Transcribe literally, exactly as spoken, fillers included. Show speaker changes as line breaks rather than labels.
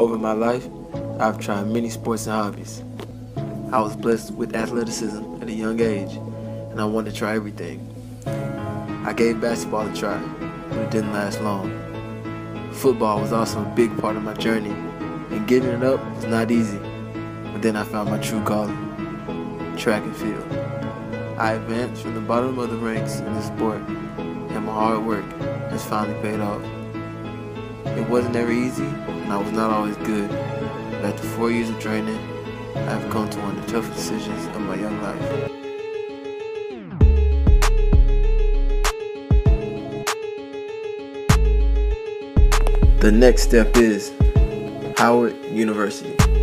Over my life, I've tried many sports and hobbies. I was blessed with athleticism at a young age, and I wanted to try everything. I gave basketball a try, but it didn't last long. Football was also a big part of my journey, and giving it up was not easy. But then I found my true calling, track and field. I advanced from the bottom of the ranks in the sport, and my hard work has finally paid off. It wasn't ever easy, and I was not always good, but after four years of training, I have come to one of the toughest decisions of my young life. The next step is Howard University.